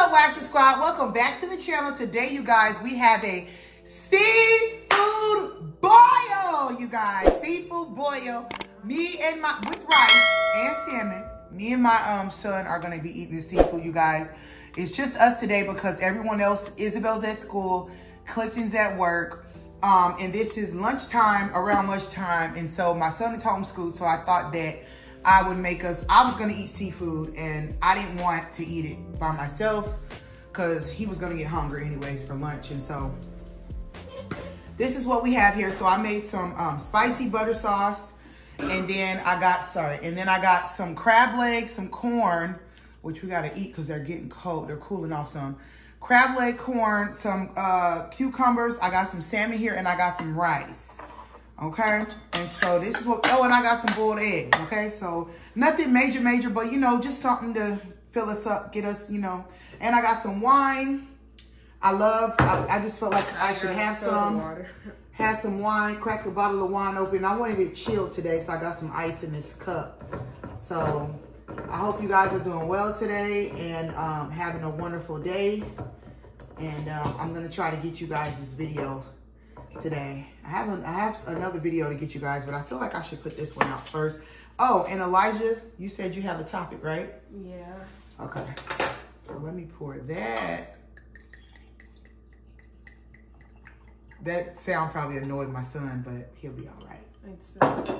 up, Waxer Squad? Welcome back to the channel. Today, you guys, we have a seafood boil, you guys. Seafood boil. With rice and salmon. Me and my son are going to be eating this seafood, you guys. It's just us today because everyone else, Isabel's at school, Clifton's at work. And this is lunchtime, around lunchtime. And so my son is homeschooled, so I thought that I was going to eat seafood, and I didn't want to eat it by myself because he was going to get hungry anyways for lunch. And so this is what we have here. So I made some spicy butter sauce, and then I got some crab legs, some corn, which we got to eat because they're getting cold. They're cooling off some. Crab leg corn, some cucumbers. I got some salmon here, and I got some rice. Okay, and so this is what, and I got some boiled eggs, okay? So nothing major, but, you know, just something to fill us up, get us, you know. And I got some wine. I just felt like I should have some wine, crack a bottle of wine open. I wanted it chilled today, so I got some ice in this cup. So I hope you guys are doing well today and having a wonderful day. And I'm gonna try to get you guys this video today. I have another video to get you guys, but I feel like I should put this one out first. Oh, and Elijah, you said you have a topic, right? Yeah. Okay. So let me pour that. That sound probably annoyed my son, but he'll be all right. It sounds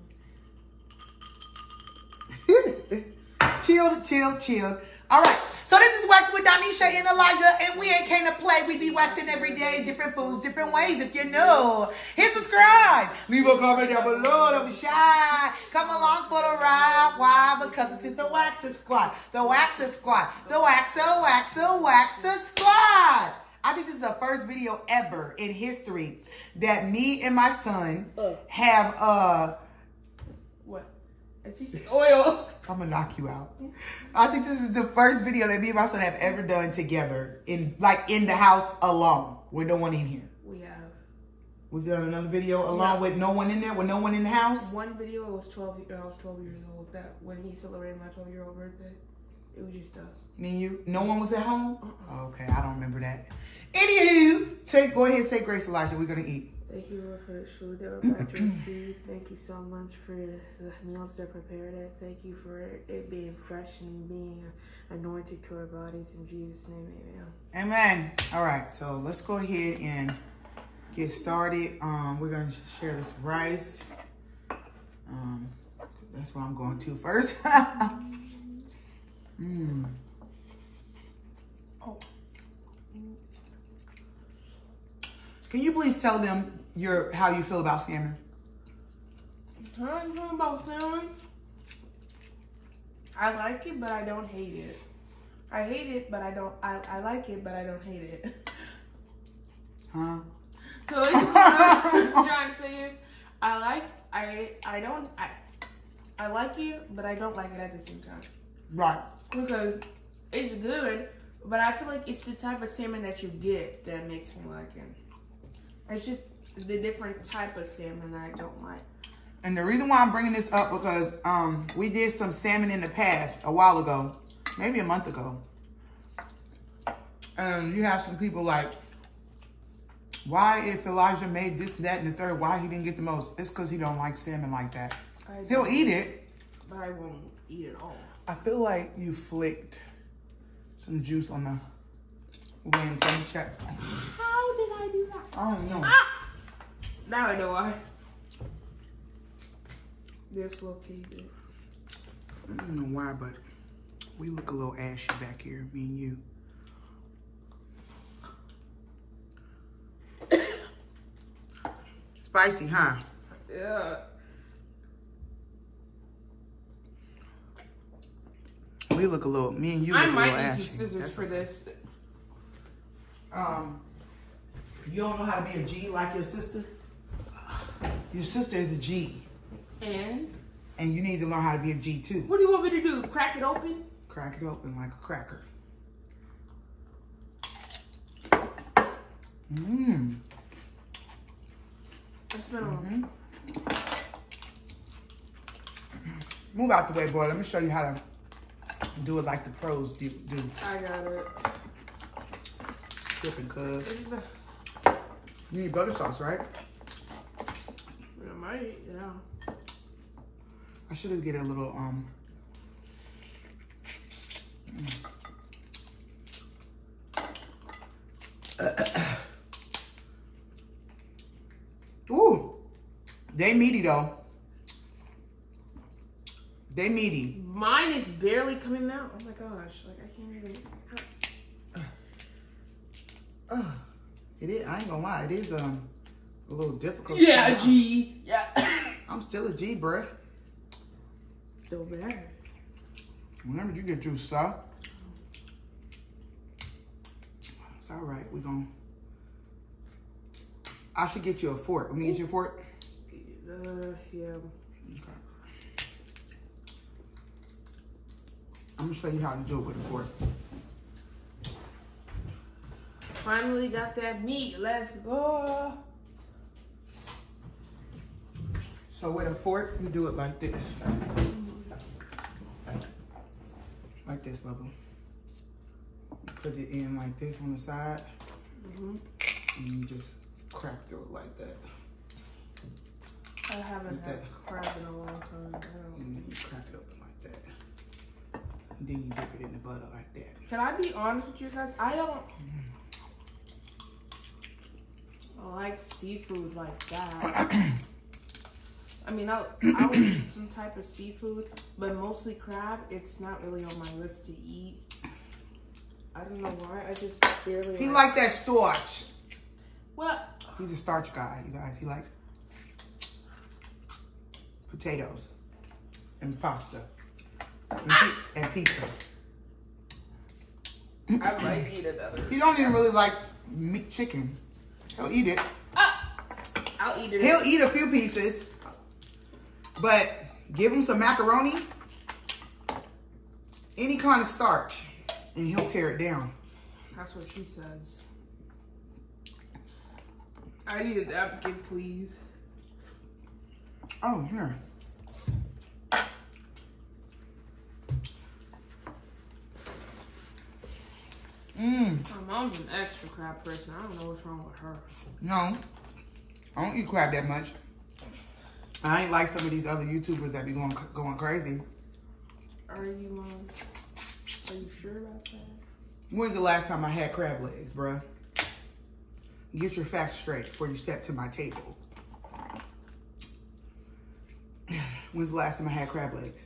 fun. Chill. All right. So this is Waxing with Donisha and Elijah, and we ain't came to play. We be waxing every day, different foods, different ways. If you're new, hit subscribe. Leave a comment down below. Don't be shy. Come along for the ride. Why? Because it's the Waxer Squad. The Waxer Squad. The Waxer Squad. I think this is the first video ever in history that me and my son have what? Oil. I'm gonna knock you out. I think this is the first video that me and my son have ever done together in the house alone with no one in here. We have. We've done another video alone with no one in there, with no one in the house. One video, I was 12 years old. That when he celebrated my 12-year-old birthday, it was just us. Me and you? No one was at home? Okay, I don't remember that. Anywho, go ahead and say grace, Elijah. We're gonna eat. Thank you, Lord, for the food that we're about to receive. Thank you so much for the meals that prepared it. Thank you for it being fresh and being anointed to our bodies. In Jesus' name, amen. Amen. All right, so let's go ahead and get started. We're going to share this rice. That's where I'm going to first. Can you please tell them how you feel about salmon? How I feel about salmon? I like it, but I don't hate it. I hate it, but I like it, but I don't hate it. Huh? So what I'm trying to say is, I like it, but I don't like it at the same time. Right. Because it's good, but I feel like it's the type of salmon that you get that makes me like it. It's just the different type of salmon that I don't like. And the reason why I'm bringing this up because we did some salmon in the past a while ago, maybe a month ago. And you have some people like, why if Elijah made this, that, and the third, why he didn't get the most? It's because he don't like salmon like that. He'll eat it. But I won't eat it all. I feel like you flicked some juice on the wing. Let me check. How did I do that? I don't know. Ah! Now I know why. This little key did. I don't know why, but we look a little ashy back here, me and you. Spicy, huh? Yeah. We look a little, me and you look a little ashy. I might need some scissors for this. You don't know how to be a G like your sister? Your sister is a G. And you need to learn how to be a G too. What do you want me to do? Crack it open? Crack it open like a cracker. Move out the way, boy. Let me show you how to do it like the pros do. I got it. tripping, cuz. This is the- You need butter sauce, right? I might, yeah. I should get a little, Ooh, they meaty though. They meaty. Mine is barely coming out. Oh my gosh, like I can't even. It is. I ain't gonna lie. It is a little difficult. Yeah, G. Yeah. I'm still a G, bruh. Still bad. Whenever you get juice, sir. It's all right. We gonna. I should get you a fork. Let me get you a fork. Yeah. Okay. I'm gonna show you how to do it with a fork. Finally got that meat. Let's go. So with a fork, you do it like this. Like this, Bubba. You put it in like this on the side. And you just crack through it like that. I haven't Like had that. crab in a long time. And then you crack it up like that. And then you dip it in the butter like that. Can I be honest with you guys? I don't like seafood like that. I mean, I'll eat some type of seafood, but mostly crab. It's not really on my list to eat. I don't know why. I just barely. He like that starch. What? He's a starch guy, you guys. He likes potatoes and pasta and pizza. I might eat another. He don't even really like meat chicken. He'll eat it. I'll eat it. He'll eat a few pieces, but give him some macaroni, any kind of starch, and he'll tear it down. That's what she says. I need a napkin, please. Oh, here. My mom's an extra crab person. I don't know what's wrong with her. No, I don't eat crab that much. I ain't like some of these other YouTubers that be going crazy. Are you, Mom? Are you sure about that? When's the last time I had crab legs, bruh? Get your facts straight before you step to my table. When's the last time I had crab legs?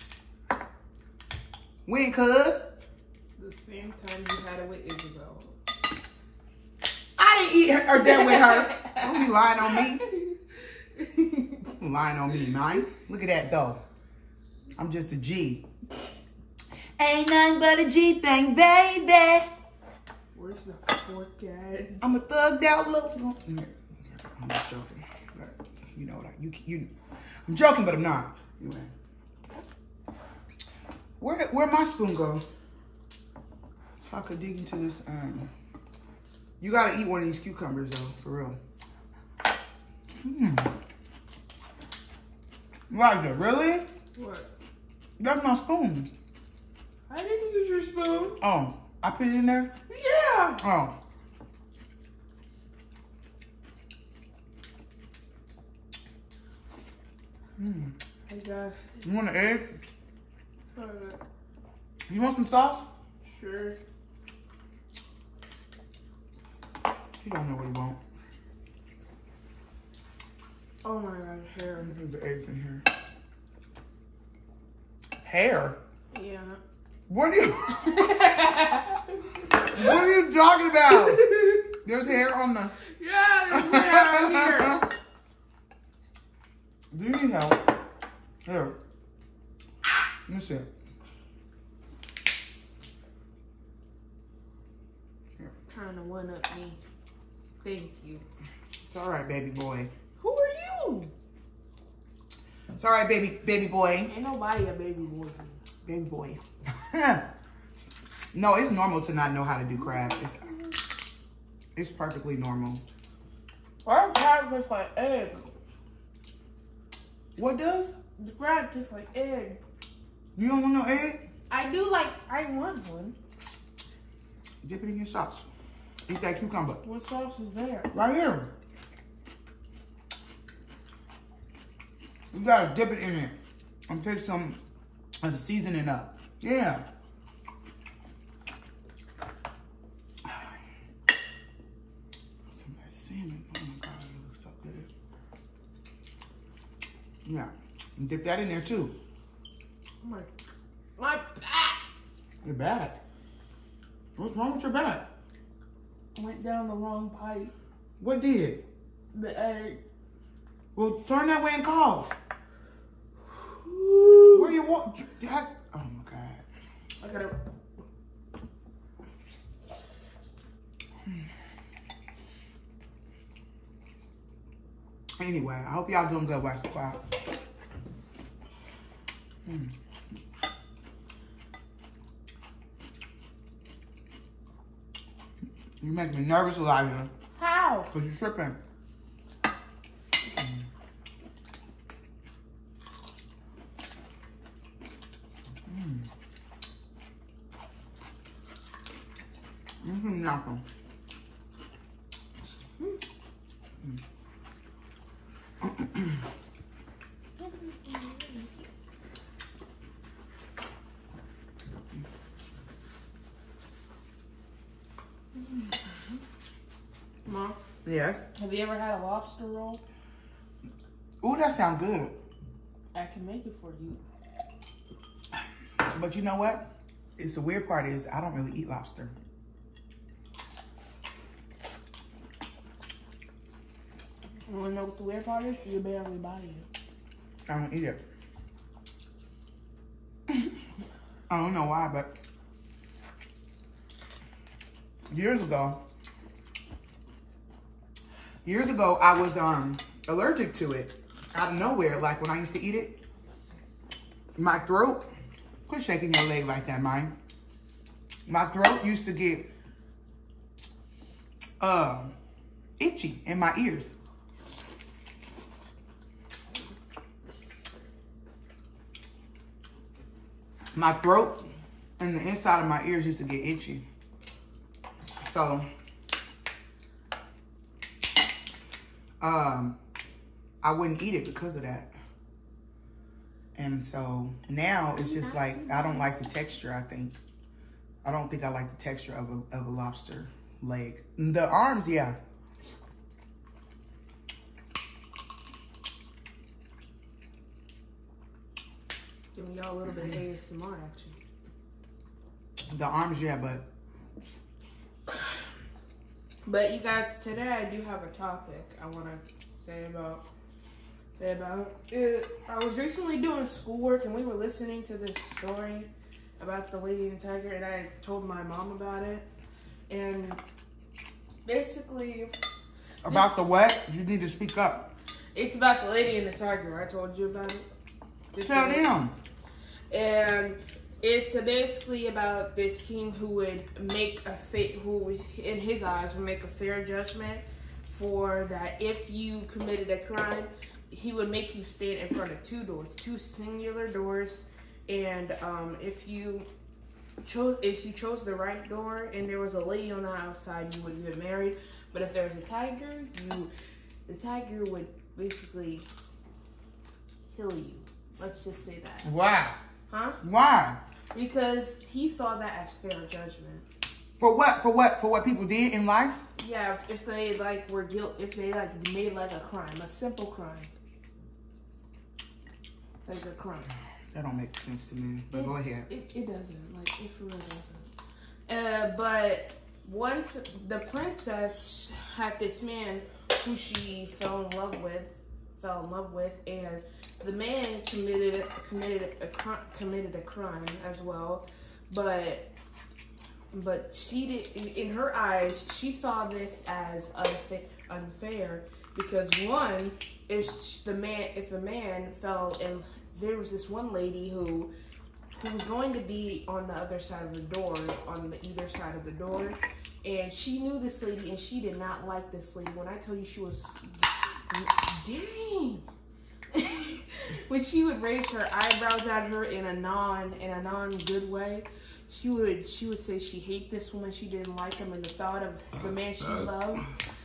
When, cuz? The same time you had it with Isabel. I didn't eat her that with her. Don't be lying on me. Don't lying on me, man. Look at that, though. I'm just a G. Ain't nothing but a G thing, baby. Where's the fork at? I'm a thugged out little. I'm just joking. You know what? I'm joking, but I'm not. Anyway. Where'd my spoon go? So I could dig into this. You gotta eat one of these cucumbers though, for real. Roger, really? What? That's my spoon. I didn't use your spoon. Oh, I put it in there? Yeah. Oh. I got You want an egg? it. You want some sauce? Sure. He don't know what he wants. Oh my god, hair. There's the eggs in here. Hair? Yeah. What are you? What are you talking about? There's hair on the. Yeah, there's hair here. Do you need help? Here. Let me see. Here. Trying to one up me. Thank you. It's all right, baby boy. Who are you? It's all right, baby boy. Ain't nobody a baby boy. Baby boy. No, it's normal to not know how to do crab. It's perfectly normal. Our crab tastes like egg. What does? The crab tastes like egg. You don't want no egg? I want one. Dip it in your sauce. Eat that cucumber. What sauce is there? Right here. You gotta dip it in it and take some of the seasoning up. Yeah. Some of that salmon. Oh my God, it looks so good. Yeah. And dip that in there too. My back. Your back. What's wrong with your back? Went down the wrong pipe. What did? The egg. Well, turn that way and cough. Where you want? That's. Oh my God. I gotta. Anyway, I hope y'all doing good, Wax the Cloud. You make me nervous, Elijah. How? Because you're tripping. Nothing. Mom? Yes. Have you ever had a lobster roll? Ooh, that sounds good. I can make it for you. But you know what? It's the weird part is I don't really eat lobster. You wanna know what the weird part is? You barely buy it. I don't eat it. I don't know why, but years ago, I was allergic to it out of nowhere. Like when I used to eat it, my throat, quit shaking your leg like that, mine. My throat used to get itchy in my ears. My throat and the inside of my ears used to get itchy. So, I wouldn't eat it because of that. And so now it's just like, I don't like the texture, I think. I don't think I like the texture of a lobster leg. The arms, yeah. Giving y'all a little bit of ASMR action. The arms, yeah, But you guys, today I do have a topic I want to say about it. I was recently doing schoolwork and we were listening to this story about the Lady and the Tiger, and I told my mom about it. And basically, about the what? You need to speak up. It's about the Lady and the Tiger. I told you about it. Tell them. And it's basically about this king who would make who in his eyes would make a fair judgment for that. If you committed a crime, he would make you stand in front of two doors, two singular doors, and if you chose the right door and there was a lady on the outside, you would get married. But if there was a tiger, the tiger would basically kill you. Let's just say that. Why? Huh? Why? Because he saw that as fair judgment. For what? For what? For what people did in life? Yeah, if they were guilty, if they made a crime, a simple crime, like a crime. That don't make sense to me. But go ahead. It doesn't. Like, it for real doesn't. But once the princess had this man who she fell in love with, and the man committed a crime as well, but she did, in her eyes, she saw this as unfair because one, if the man fell in, there was this one lady who was going to be on the other side of the door, on the either side of the door, and she knew this lady and she did not like this lady. When I tell you she was, dang. when she would raise her eyebrows at her in a non good way, she would say she hated this woman, she didn't like him, and the thought of the man she loved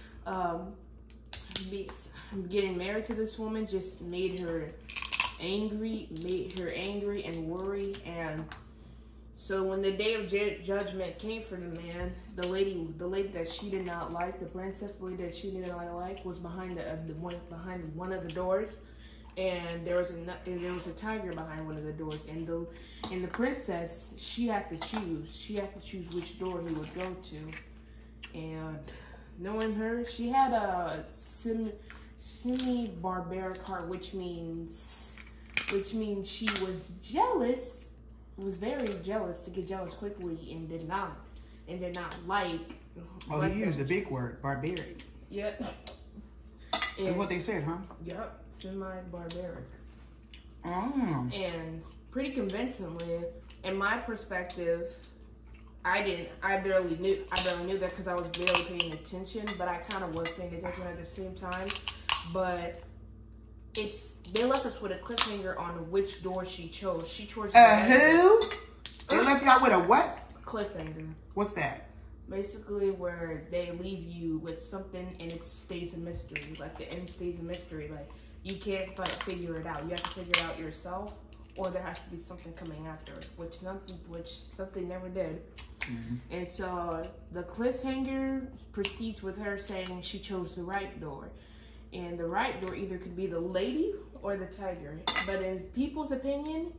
getting married to this woman just made her angry and worried. And so when the day of judgment came for the man, the lady that she did not like, the princess, the lady that she did not like, was behind behind one of the doors, and there was a tiger behind one of the doors, and the princess, she had to choose which door he would go to. And knowing her, she had a semi-barbaric heart, which means she was jealous, was very jealous, to get jealous quickly, and did not like. Oh, you used the big word, barbaric. Yep. That's what they said, huh? Yep, semi-barbaric. Oh. And pretty convincingly, in my perspective, I barely knew that because I was barely paying attention, but I kind of was paying attention at the same time. But they left us with a cliffhanger on which door she chose. She chose who? They left y'all with a what? Cliffhanger. What's that? Basically, where they leave you with something and it stays a mystery. Like the end stays a mystery. Like you can't figure it out. You have to figure it out yourself, or there has to be something coming after it, which something never did. Mm-hmm. And so the cliffhanger proceeds with her saying she chose the right door. And the right door either could be the lady or the tiger. But in people's opinion,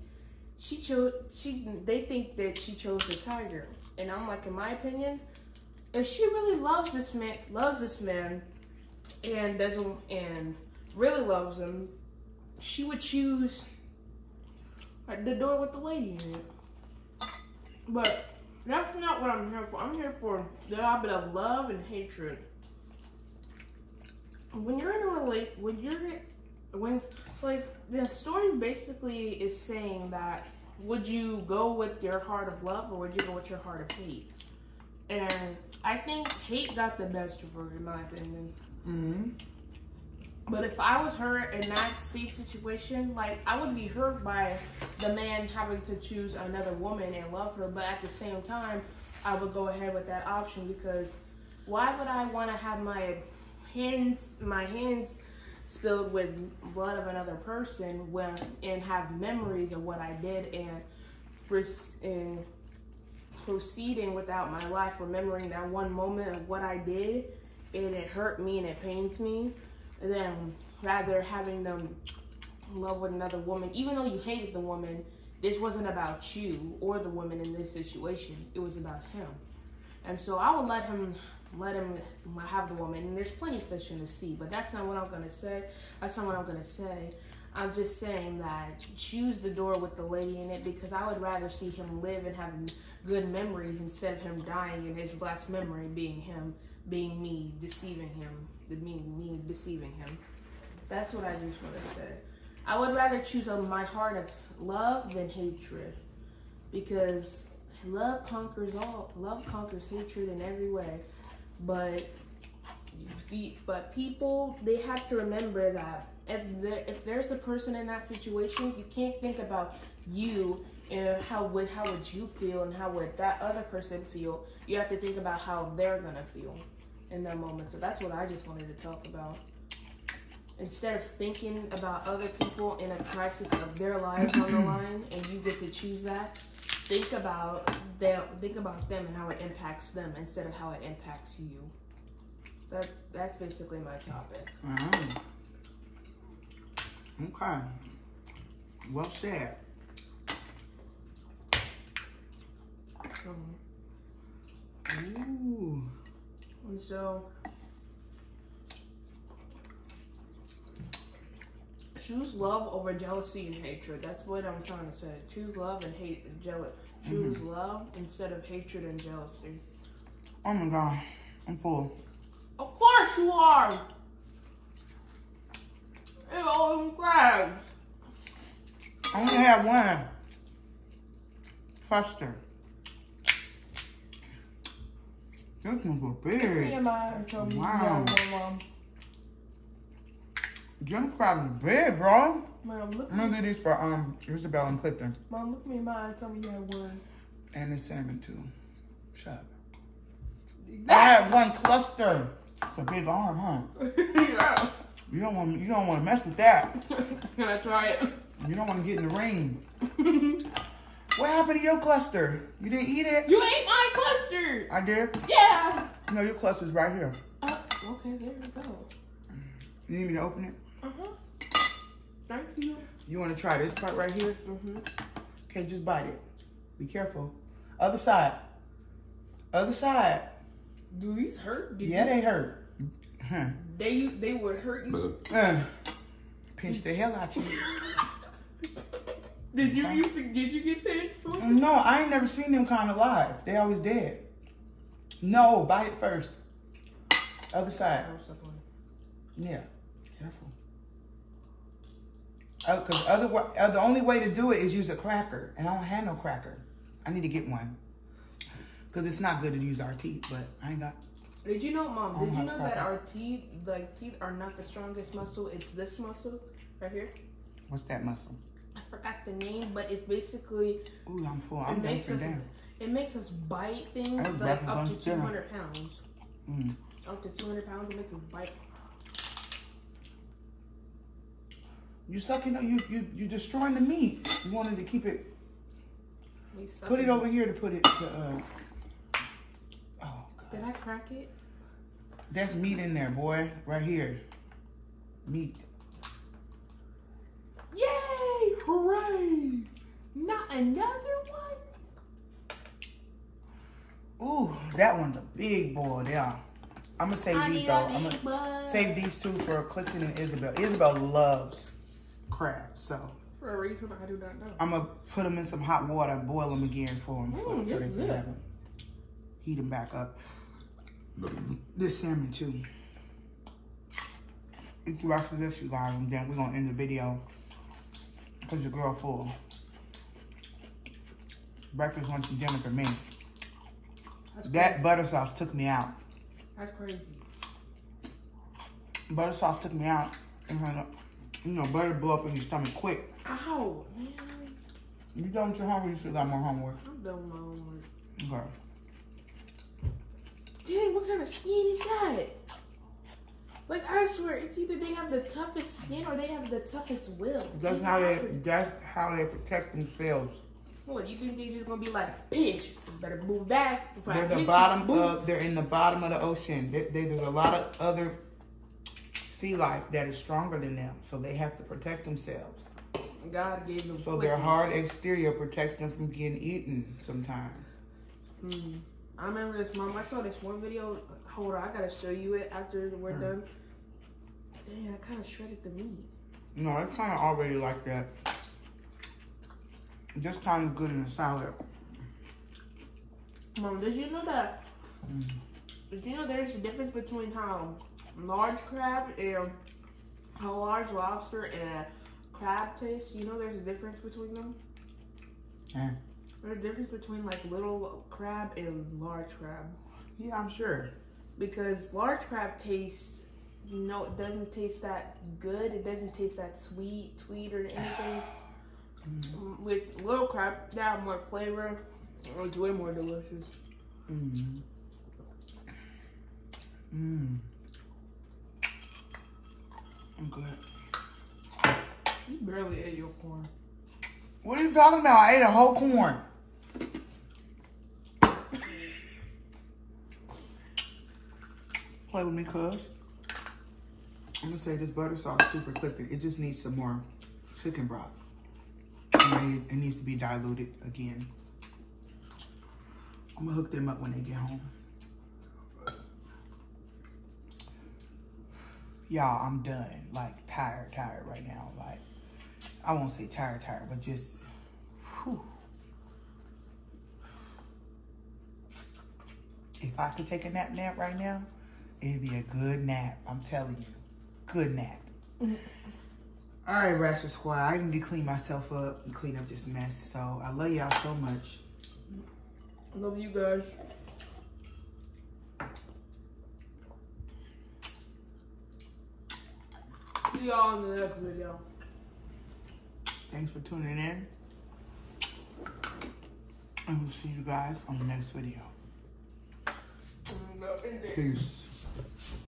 they think that she chose the tiger. And I'm like, in my opinion, if she really loves this man, and really loves him, she would choose the door with the lady in it. But that's not what I'm here for. I'm here for the habit of love and hatred. When you're in a the story basically is saying that, would you go with your heart of love or would you go with your heart of hate? And I think hate got the best of her, in my opinion. Mm-hmm. But if I was her in that same situation, like, I would be hurt by the man having to choose another woman and love her, but at the same time, I would go ahead with that option, because why would I want to have my hands spilled with blood of another person and have memories of what I did and proceeding without my life, remembering that one moment of what I did, and it hurt me and it pains me, then rather having them love with another woman, even though you hated the woman, this wasn't about you or the woman in this situation, it was about him. And so I would let him have the woman, and there's plenty of fish in the sea, but that's not what I'm going to say. I'm just saying that choose the door with the lady in it, because I would rather see him live and have good memories instead of him dying and his last memory being me deceiving him. That's what I just want to say. I would rather choose my heart of love than hatred, because love conquers all. Love conquers hatred in every way. But people, they have to remember that if there's a person in that situation, you can't think about you and how would you feel and how would that other person feel. You have to think about how they're gonna feel in that moment. So that's what I just wanted to talk about. Instead of thinking about other people in a crisis of their lives on the line, and you get to choose that, think about them and how it impacts them instead of how it impacts you. That's basically my topic. Okay. Well said. Ooh. And so, choose love over jealousy and hatred. That's what I'm trying to say. Choose love and hate and jealous. Choose love instead of hatred and jealousy. Oh my God, I'm full. Of course you are. It's all them crabs. I only have one. Cluster. This one's so big. Me and mine, so wow. Jim crab is big, bro. Mom, look I'm gonna do this for Isabel and Clifton. Mom, look me in my eye. Tell me you had one. And the salmon too. Shut up. I had one cluster. It's a big arm, huh? Yeah. You don't want to mess with that. Can I try it? You don't want to get in the ring. What happened to your cluster? You didn't eat it? You ate my cluster. I did? Yeah. No, your cluster's right here. Okay, there we go. You need me to open it? Thank you. You want to try this part right here? Mm-hmm. Okay, just bite it. Be careful. Other side. Other side. Do these hurt? Yeah, they hurt. Huh. They would hurt you. Pinch the hell out you. Did you get pinched? No, I ain't never seen them kind of live. They always dead. No, bite it first. Other side. Yeah, careful. Because the only way to do it is use a cracker. And I don't have no cracker. I need to get one. Because it's not good to use our teeth, but I ain't got... Did you know, Mom, did you know that our teeth are not the strongest muscle? It's this muscle right here. What's that muscle? I forgot the name, but it's basically... Ooh, I'm full. It makes us bite things like up to 200 pounds. Mm. Up to 200 pounds, it makes us bite. You sucking, you destroying the meat. You wanted to keep it... Put it over here to put it to, oh, God. Did I crack it? That's meat in there, boy. Right here. Meat. Yay! Hooray! Not another one? Ooh, that one's a big boy there. I'm going to save these, though. I'm going to save these two for Clifton and Isabel. Isabel loves crab, so... For a reason I do not know. I'm going to put them in some hot water and boil them again for them. So they can have them. Heat them back up. This salmon, too. Eat the rest of this, you guys, and then we're going to end the video. Because your girl full. Breakfast, lunch, and dinner for me. That butter sauce took me out. That's crazy. Butter sauce took me out. And, you know, butter blow up in your stomach quick. Ow, man. You done with your homework? You still got more homework. I'm done with my homework. Okay. Dang, what kind of skin is that? Like, I swear, it's either they have the toughest skin or they have the toughest will. That's how they protect themselves. What, you think they just gonna be like, pinch, better move back before They're I pinch they're in the bottom of the ocean. There's a lot of other sea life that is stronger than them, so they have to protect themselves. God gave them. So their hard exterior protects them from getting eaten sometimes. I remember this, Mom. I saw this one video. Hold on, I gotta show you it after we're done. Dang, I kind of shredded the meat. No, it's kind of already like that. Just kind of good in the salad. Mom, did you know that? Did you know there's a difference between how large crab and how large lobster and crab tastes? You know there's a difference between them? Yeah. There's a difference between like little crab and large crab. Yeah, I'm sure. Because large crab tastes, it doesn't taste that good. It doesn't taste that sweet or anything. With little crab, they have more flavor. It's way more delicious. I'm good. You barely ate your corn. What are you talking about? I ate a whole corn. Play with me, cuz. I'm gonna say this butter sauce too for Clifton. It just needs some more chicken broth. It needs to be diluted again. I'm gonna hook them up when they get home. Y'all, I'm done. Like, tired right now. Like, I won't say tired, but just, whew. If I could take a nap right now, it'd be a good nap. I'm telling you. Good nap. All right, Ratchet Squad. I need to clean myself up and clean up this mess. So, I love y'all so much. Love you guys. see y'all in the next video. Thanks for tuning in. And we'll see you guys on the next video. Peace.